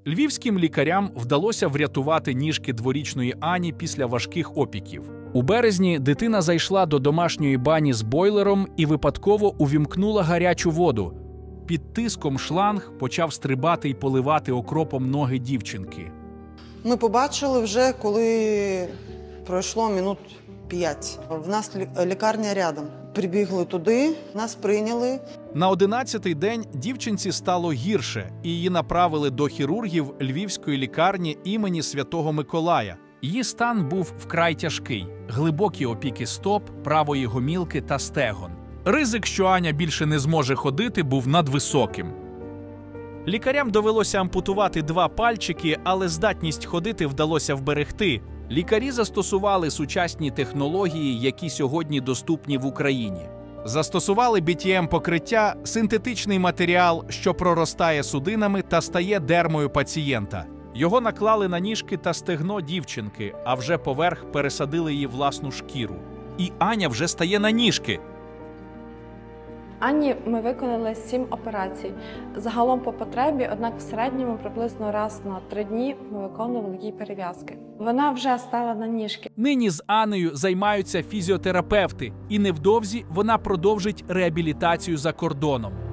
Львівським лікарям вдалося врятувати ніжки дворічної Ані після важких опіків. У березні дитина зайшла до домашньої бані з бойлером і випадково увімкнула гарячу воду. Під тиском шланг почав стрибати і поливати окропом ноги дівчинки. Ми побачили вже, коли пройшло минут 5. В нас лікарня рядом. Прибігли туди, нас прийняли. На 11-й день дівчинці стало гірше, і її направили до хірургів Львівської лікарні імені Святого Миколая. Її стан був вкрай тяжкий – глибокі опіки стоп, правої гомілки та стегон. Ризик, що Аня більше не зможе ходити, був надвисоким. Лікарям довелося ампутувати 2 пальчики, але здатність ходити вдалося вберегти. Лікарі застосували сучасні технології, які сьогодні доступні в Україні. Застосували BTM-покриття – синтетичний матеріал, що проростає судинами та стає дермою пацієнта. Його наклали на ніжки та стегно дівчинки, а вже поверх пересадили її власну шкіру. І Аня вже стає на ніжки. Анні ми виконали 7 операцій. Загалом по потребі, однак в середньому приблизно раз на 3 дні ми виконували їй перев'язки. Вона вже стала на ніжки. Нині з Анею займаються фізіотерапевти, і невдовзі вона продовжить реабілітацію за кордоном.